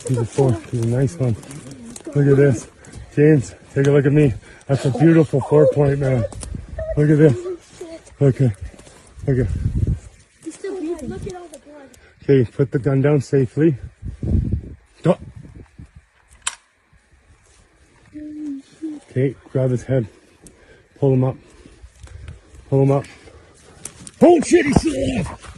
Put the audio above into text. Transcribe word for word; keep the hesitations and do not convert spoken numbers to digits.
He's a four. He's a nice one. Look at this. James, take a look at me. That's a beautiful four point, man. Look at this. Look at, look at. Okay, put the gun down safely. Go. Okay, grab his head. Pull him up. Pull him up. Oh shit, he's still alive!